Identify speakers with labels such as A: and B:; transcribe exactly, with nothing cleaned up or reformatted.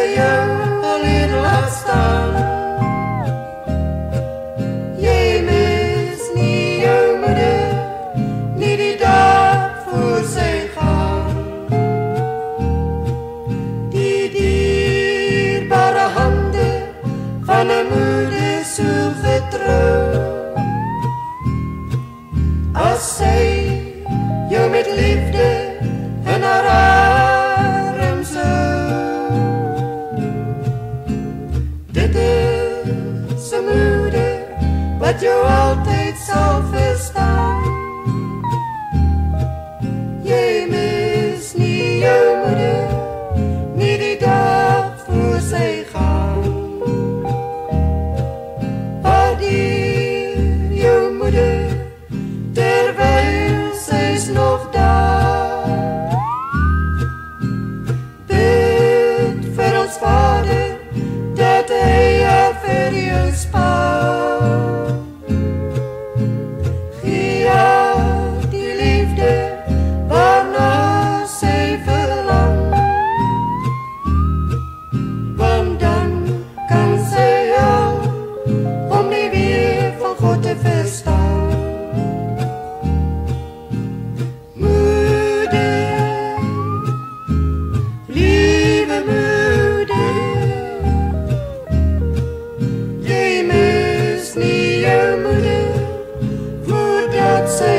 A: jou alleen laat staan. Jy mis nie jou moeder, nie die dag voor sy gaan. Die dierbare hande van 'n moeder so getrou. As sy jou met liefde in haar arms hou. Dit is 'n moeder wat jou altyd sal verstaan. Jy mis nie jou moeder, nie die dag voor sy gaan. Waardeer jou moeder terwyl sy's nog daar. Bid vir ons Vader dat hy haar vir jou spaar. Gee haar die liefde waarna sy verlang, want dan kan sy help om die weer van God te verstaan. Say